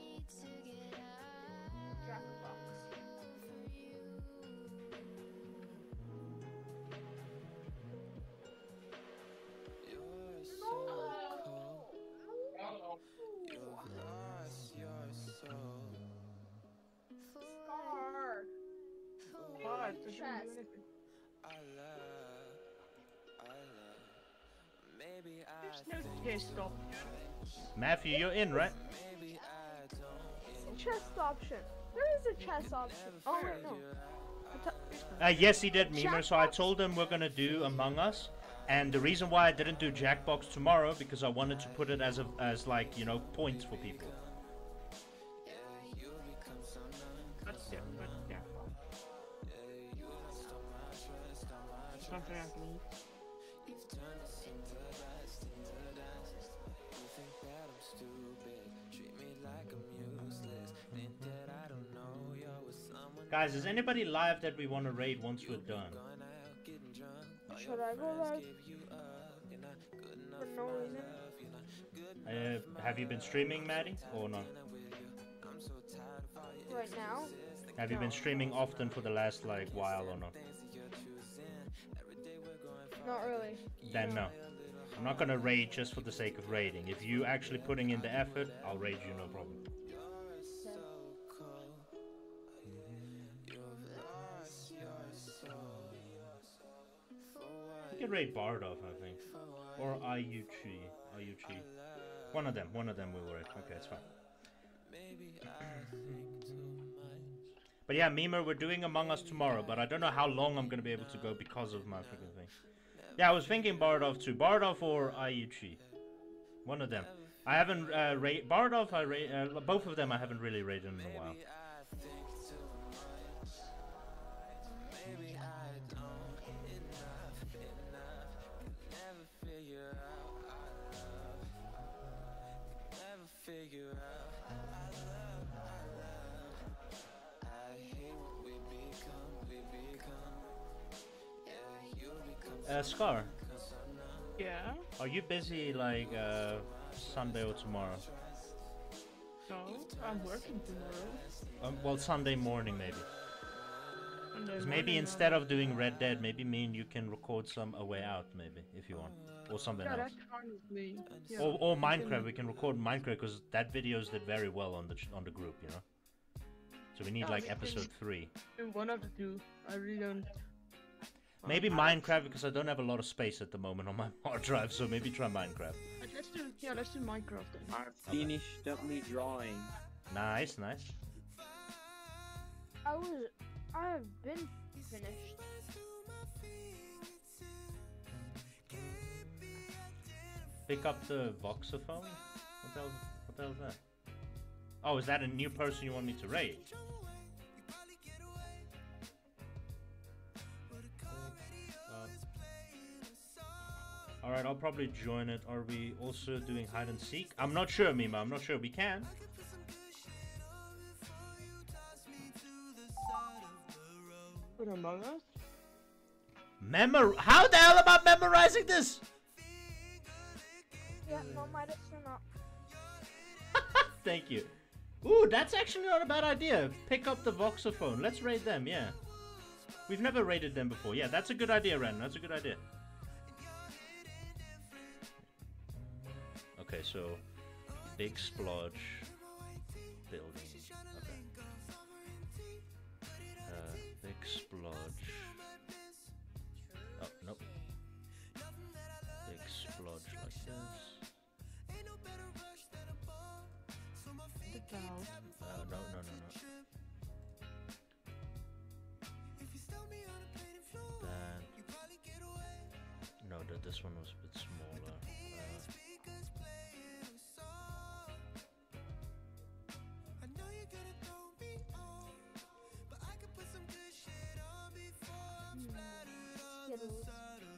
What? Doesn't do Chess. anything. There's no chest option. Matthew, you're in, right? Chest option. There is a chess option. Oh wait, no. Yes, he did, Memer. So I told him we're gonna do Among Us, and the reason why I didn't do Jackbox tomorrow because I wanted to put it as like, you know, points for people. That's it, but yeah. Something I can eat. Guys, is anybody live that we want to raid once we're done? Should I go live? For no reason. Have you been streaming, Maddie, or not? Right now? Have you been streaming often for the last like while or not? Not really. Then no. I'm not gonna raid just for the sake of raiding. If you actually putting in the effort, I'll raid you, no problem. You can raid Bardov, I think. Or IUG. One of them we will raid. Okay, it's fine. But yeah, Memer, we're doing Among Us tomorrow, but I don't know how long I'm gonna be able to go because of my freaking thing. Yeah, I was thinking Bardov too. Bardov or IUG. One of them. I haven't Bardov, both of them I haven't really raided in a while. Scar, Yeah? are you busy like Sunday or tomorrow? No, I'm working tomorrow. Well, Sunday morning maybe. And 'Cause then maybe morning, instead of doing Red Dead, maybe me and you can record some A Way Out, maybe, if you want. Or something yeah, else. that's fine with me. Yeah, Or we Minecraft, can- we can record Minecraft, because that videos did very well on the group, you know? So we need Yeah, like we can- episode 3. do one of the two. I really don't. Maybe Minecraft, because I don't have a lot of space at the moment on my hard drive, so maybe try Minecraft. Let's do Minecraft then. I finished up me drawing. Nice, nice. I have been finished. Pick up the Voxophone? What the hell is that? Oh, is that a new person you want me to raid? Alright, I'll probably join it. Are we also doing hide and seek? I'm not sure, Mima. I'm not sure. We can. Put Among Us? How the hell am I memorizing this? Yeah, no, Midas, you're not. Thank you. Ooh, that's actually not a bad idea. Pick up the Voxophone. Let's raid them, yeah. We've never raided them before. Yeah, that's a good idea, Ren. That's a good idea. Okay, so big splodge building. Okay. Big splodge. Oh, nope. Big splodge like this. The cow. No. That. No, this one was a bit smaller. Skittles.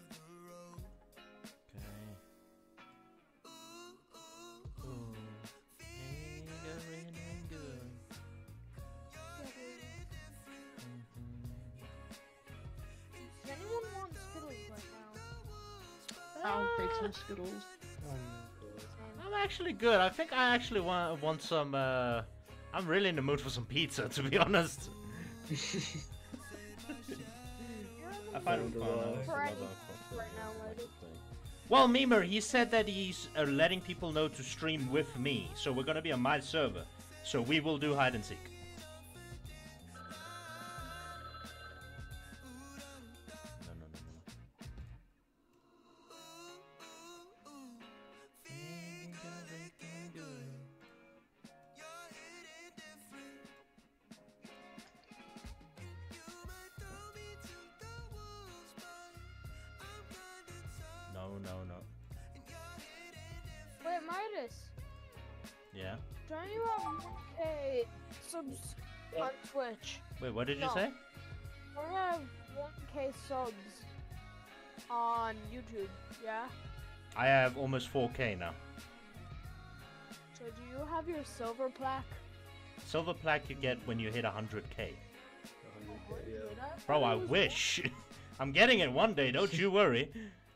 Does anyone want Skittles right now? I'll take some Skittles. I'm actually good. I think I actually want some. I'm really in the mood for some pizza, to be honest. I find it fun. Right now, lady. Well, Memer, he said that he's letting people know to stream with me, so we're gonna be on my server. So we will do hide and seek. No. Wait, Midas. Yeah. Don't you have 1K subs on Twitch? Wait, what did you No. say? Don't you have 1K subs on YouTube? Yeah. I have almost 4K now. So do you have your silver plaque? Silver plaque you get when you hit 100K. Yeah. Bro, I wish. I'm getting it one day, don't you worry.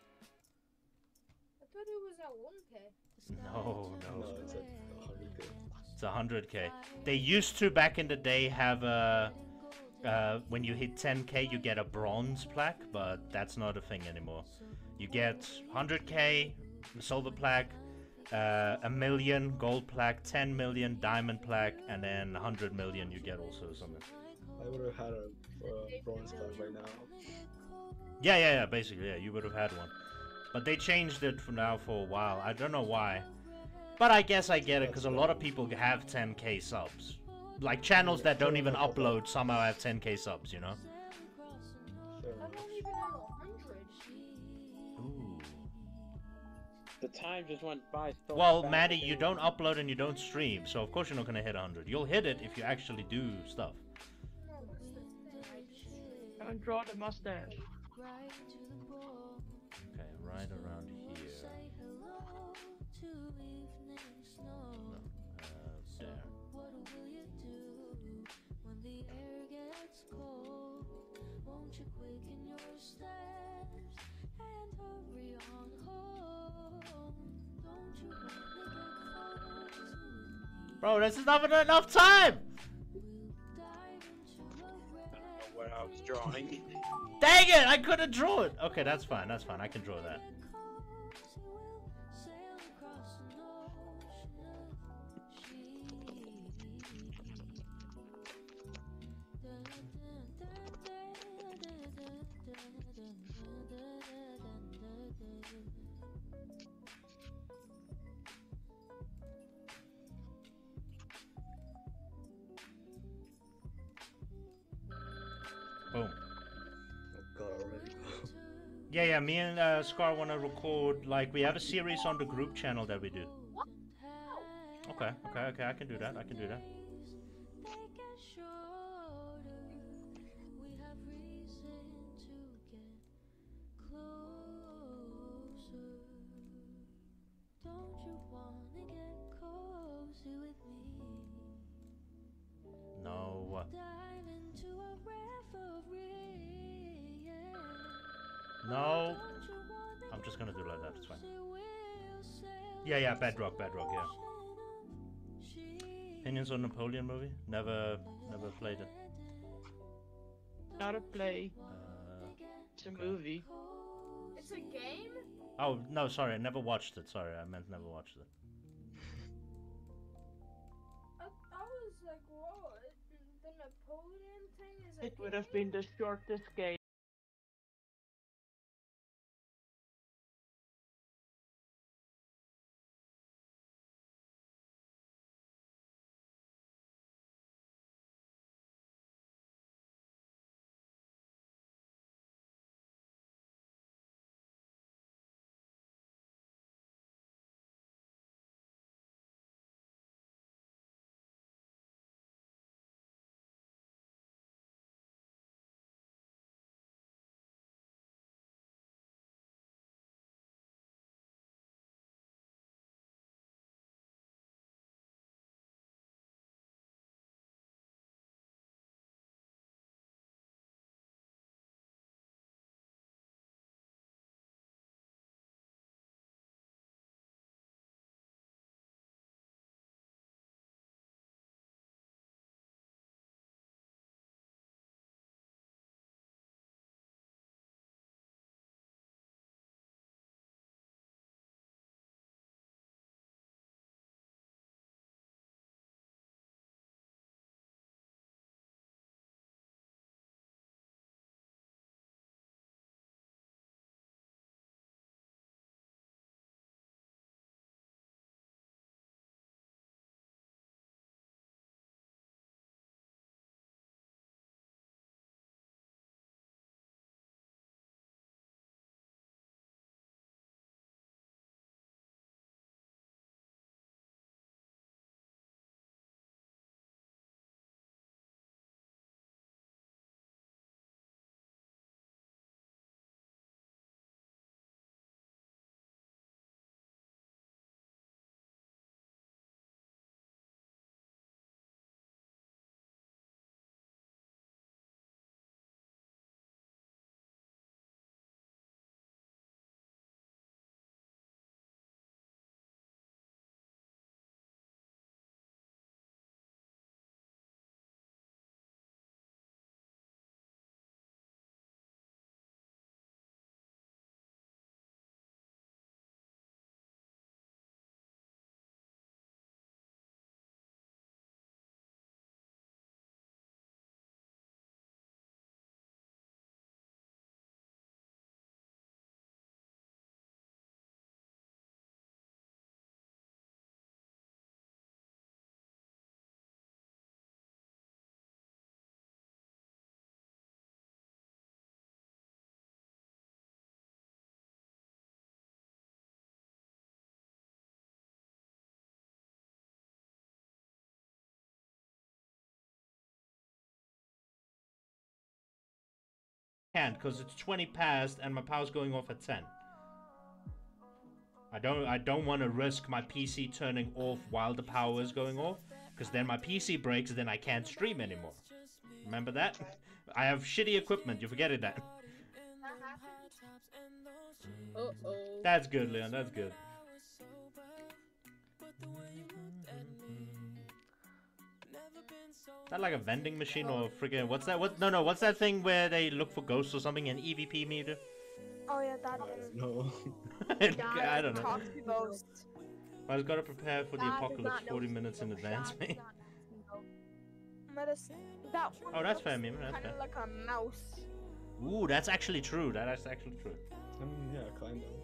I thought it was at 1K. No. No, it's at 100K. It's 100K. They used to back in the day have when you hit 10K you get a bronze plaque, but that's not a thing anymore. You get 100K silver plaque, a million gold plaque, 10 million diamond plaque, and then 100 million you get also something. I would have had a bronze plaque by now. Yeah, basically, yeah, you would have had one. But they changed it for now for a while. I don't know why. But I guess I get it, because a lot of people have 10K subs. Like, channels that don't even upload somehow have 10K subs, you know? Fair I enough. don't even have 100. Ooh. The time just went by so Well, fast. Maddie, you don't upload and you don't stream, so of course you're not gonna hit 100. You'll hit it if you actually do stuff. And draw the mustache. Okay, right around here. No, there. Bro, this is not enough time! Where I was drawing. Dang it! I couldn't draw it! Okay, that's fine, I can draw that. Boom. Oh god, already. Yeah, me and Scar want to record, like, we have a series on the group channel that we do. Okay, I can do that, No. I'm just gonna do it like that, it's fine. Yeah, Bedrock, yeah. Opinions on Napoleon movie? Never played it. Not a play. It's a movie. It's a game? Oh, no, sorry, I never watched it. Sorry, I meant never watched it. I was like, whoa, the Napoleon thing is a It would have been the shortest game. Can't, because it's 20 past and my power's going off at 10. I don't want to risk my PC turning off while the power is going off, because then my PC breaks, then I can't stream anymore. Remember that? I have shitty equipment, you forget it that. Uh-oh. That's good, Leon, that's good. Is that like a vending machine or friggin' what's that? What's that thing where they look for ghosts or something? An EVP meter? Oh yeah, that No. I don't know. Talk to ghosts. I just gotta prepare for the That is apocalypse not 40 no minutes in ghost. advance, That mate. is not no that one Oh, that's fair, meme. That's kind fair. of like a mouse. Ooh, that's actually true. That's actually true. I mean, yeah, kind of.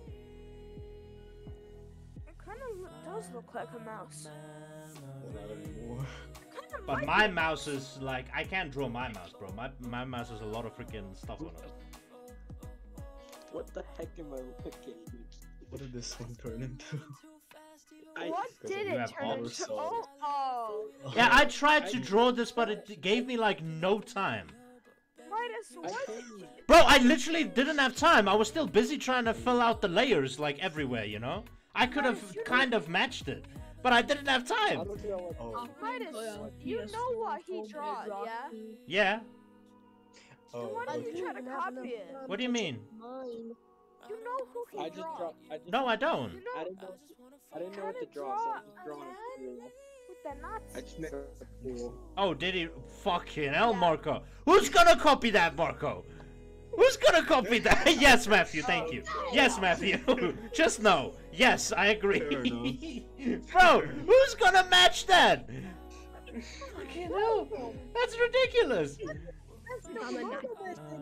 It kind of does look like a mouse. Well, not anymore. Kinda But might my be. mouse is like, I can't draw my mouse, bro. My mouse has a lot of freaking stuff on it. What the heck am I looking? What did this one turn into? What did you it have turn all into? the Oh, Yeah, I tried to draw this, but it gave me like no time. Midas, I what? think Bro, I literally didn't have time. I was still busy trying to fill out the layers like everywhere, you know? I could have kind of matched it, but I didn't have I time. don't know what. Oh, Midas, you know what he draws, yeah? Yeah. Then why Oh, did you okay. try to copy it? What do you mean? Mine. You know who he I just draw. No, I don't. You know, I didn't know. I didn't know what to kinda draw, so draw I'm just drawing a a pool. with the nuts. I just made a pool. Oh, did he? Fucking hell, Yeah. Marco. Who's gonna copy that, Marco? Who's gonna copy that? Yes, Matthew, thank you. Yes, Matthew. Just no. Yes, I agree. Bro, who's gonna match that? Fucking hell. That's ridiculous. I'm a nut.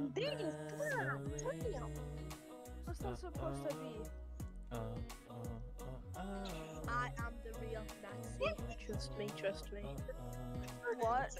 What's that supposed to be? I am the real Nazi. Trust me, trust me. What?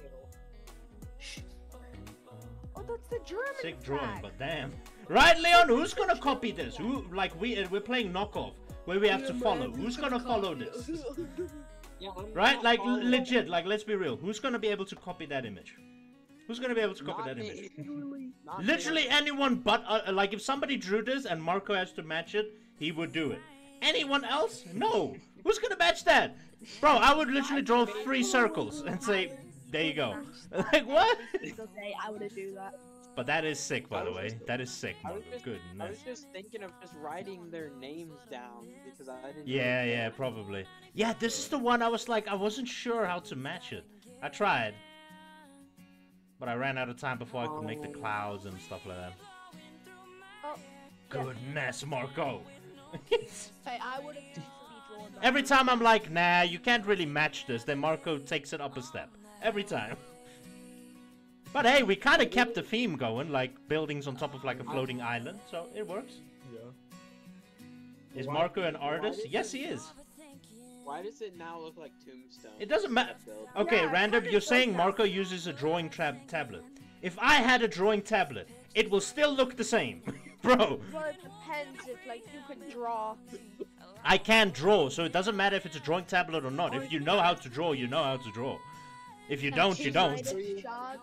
Oh, that's the German Sick drawing, flag. but damn. Right, Leon, who's gonna copy this? Who, like, we're playing knockoff, where we have to follow. Who's gonna follow this? Yeah, I'm Right? not Like, following- legit, like, let's be real. Who's gonna be able to copy that image? Who's gonna be able to copy Not that image? me. Not me. Literally anyone but, like, if somebody drew this and Marco has to match it, he would do it. Anyone else? No. Who's gonna match that? Bro, I would literally draw 3 circles and say, there you go. Like, what? Single day, I would do that. But that is sick, by the way. That is sick, I was Marco. just, Goodness. I was just thinking of just writing their names down because I didn't. Yeah, yeah, probably. Yeah, this is the one I was like, I wasn't sure how to match it. I tried. But I ran out of time before I could make the clouds and stuff like that. Oh, Goodness, Marco. Hey, I would have easily drawn that. Every time I'm like, nah, you can't really match this, then Marco takes it up a step. Every time. But hey, we kind of kept the theme going, like buildings on top of like a floating island, so it works. Yeah. Is Why- Marco an why artist? did Yes, it- he is. Why does it now look like Tombstone? It doesn't matter. That build? Okay, Yeah, Random, kinda you're does saying that. Marco uses a drawing tablet. If I had a drawing tablet, it will still look the same. Bro, well, it depends if, like, you can draw. I can draw, so it doesn't matter if it's a drawing tablet or not. If you know how to draw, you know how to draw. If you don't, you don't. It's just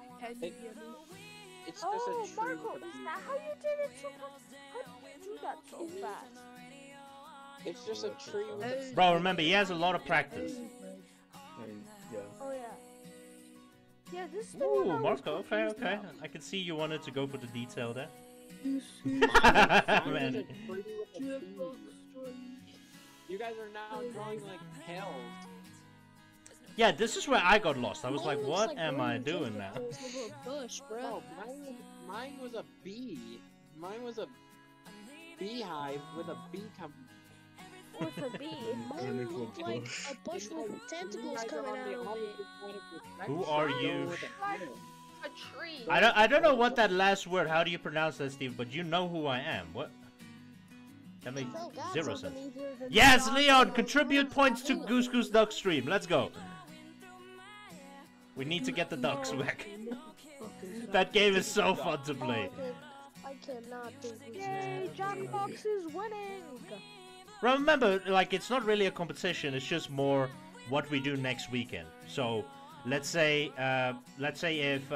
Oh, a tree Marco, with a is bee. that how you did it so fast? How did you do that so fast? It's just a tree with a Bro, remember, he has a lot of practice. And yeah. Oh, yeah. Yeah, this is the one I Ooh, was Marco, okay, confused okay. about. I can see you wanted to go for the detail there. Mine Man. is a tree with a bee. You guys are now drawing like hills. Yeah, this is where I got lost. I was like, what am I doing now? Bush, bro. No, mine was a bee. Mine was a beehive with a bee coming. With a bee. Mine looked like a bush with tentacles coming out of it. Who are you? A tree. I don't know what that last word, how do you pronounce that, Steve? But you know who I am. What? That makes So that's zero something sense. easier than Yes, drawing Leon, a contribute points to drawing. Goose Goose Duck stream. Let's go. We need to get the ducks back. That game is so fun to play. I cannot think of Yay, Jackbox is winning. Remember, like, it's not really a competition. It's just more what we do next weekend. So, let's say if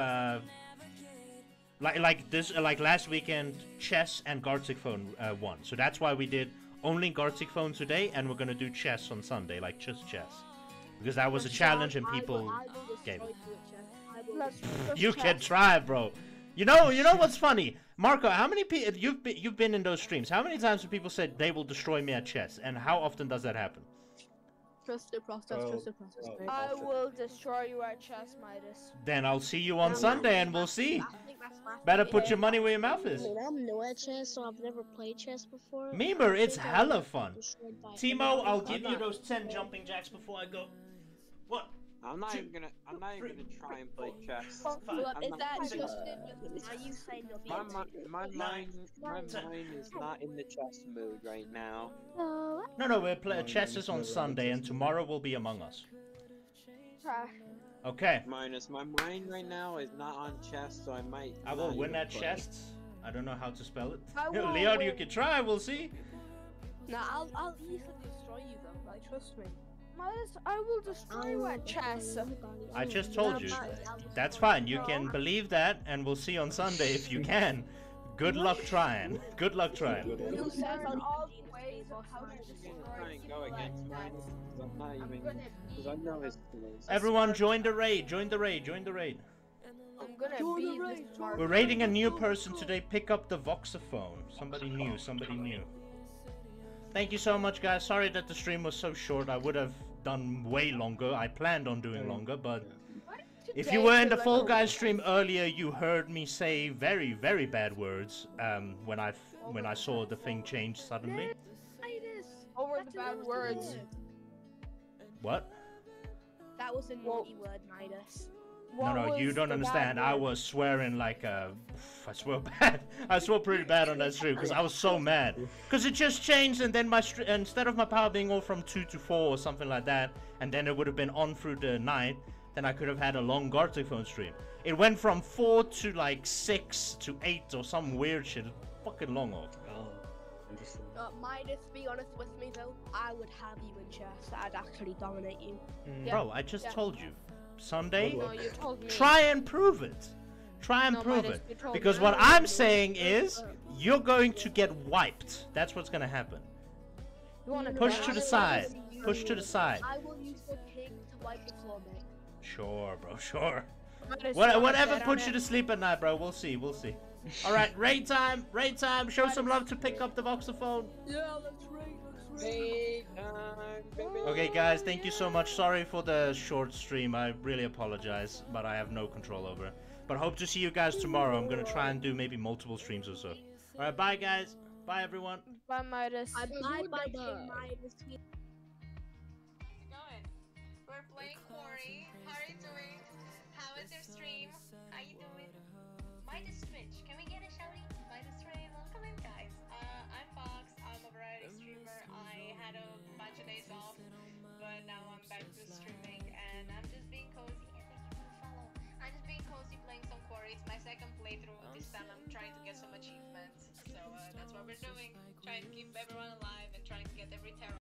like last weekend, chess and Gartic Phone won. So that's why we did only Gartic Phone today, and we're gonna do chess on Sunday, like just chess, because that was a challenge and people gave it. Let's You check. can try, bro. You know what's funny, Marco? How many people you've been in those streams? How many times have people said they will destroy me at chess, and how often does that happen? Trust the process, trust the process. Oh. right? I will destroy you at chess, Midas. Then I'll see you on Sunday, and we'll see. I think that's my Better favorite. put your money where your mouth is. I mean, I'm new at chess, so I've never played chess before. Memer, it's I think hella I'll fun. get destroyed by Timo, I'll everybody. give you those 10 jumping jacks before I go. What? I'm not even gonna try and play chess. Oh, Fine. Look, I'm is not- that Six. Justin? Are you saying you'll be My, able my, to- my mind is not in the chess mood right now. No, we're playing chess is on Sunday, and tomorrow will be Among Us. Trash. Okay, My mind right now is not on chess, so I might. I will not win even that play. chest. I don't know how to spell it. I will Leon, you win. can try. We'll see. Nah, I'll easily destroy you though. Like, trust me. Midas, I will destroy you at chess. I just told you. That's fine. You can believe that, and we'll see on Sunday if you can. Good luck trying. Good luck trying. You said learn on all Dean the ways of how to I'm gonna destroy try and go against mine. 'Cause I'm not even. Because I know his skills. Everyone, join the raid. Join the raid. Join the raid. I'm gonna Join the be raid, this join We're Mark. raiding a new person today. Pick up the Voxophone. Somebody new, somebody new. Thank you so much, guys. Sorry that the stream was so short. I would have done way longer. I planned on doing longer, but if you were in the Fall Guys stream earlier, you heard me say very, very bad words when I saw the thing change suddenly. What were the bad words? What? That was a naughty word, Midas. No, you don't understand. I was swearing like I swear bad. I swore pretty bad on that stream because I was so mad. Because it just changed, and then instead of my power being all from 2 to 4 or something like that, and then it would have been on through the night, then I could have had a long Gartic Phone stream. It went from 4 to like 6 to 8 or some weird shit. Fucking long off. Midas, be honest with me though, I would have you in chess. I'd actually dominate you. Yeah. Bro, I just told you. Sunday, No, you told me. try and prove it. Try and prove Midas, it. you told Because me. what I'm saying is, you're going to get wiped. That's what's gonna happen. You wanna Push bet to on the it? side. Push to the side. I will use the king to wipe the floor, mate. Sure, bro, sure. Midas, you wanna Whatever bet on puts you it? to sleep at night, bro. We'll see, we'll see. Alright, raid time, raid time. Show some love to pick up the Voxophone. Yeah, let's raid. Raid time, baby. Okay, guys, thank you so much. Sorry for the short stream. I really apologize, but I have no control over it. But hope to see you guys tomorrow. I'm gonna try and do maybe multiple streams or so. Alright, bye, guys. Bye, everyone. Bye, Midas. Bye, Bye-bye. King Midas. Going. We're playing Quarry. How are you doing? How is your stream? How you doing? Midas Twitch. Can we get a shouty? Midas Ray, welcome in, guys. I'm Fox. I'm a variety streamer. I had a bunch of days off, but now I'm back to streaming, and I'm just being cozy. And thank you for the follow. I'm just being cozy playing some Quarry. It's my second playthrough. This time I'm trying to get some achievements. So that's what we're doing. Trying to keep everyone alive and trying to get every terror